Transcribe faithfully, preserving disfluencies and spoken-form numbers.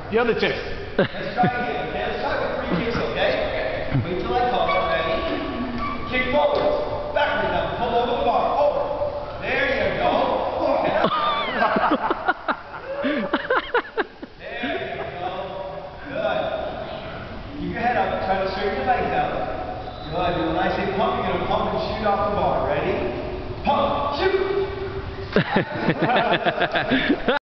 The other two. Let's try again, okay? Let's try with three kicks, okay? Wait till I call it, ready? Kick forwards, backward now, pull over the bar, over. There you go. There you go. Good. Keep your head up, try to straighten your legs out. Good, and when I say pump, you're going to pump and shoot off the bar. Ready? Pump, shoot!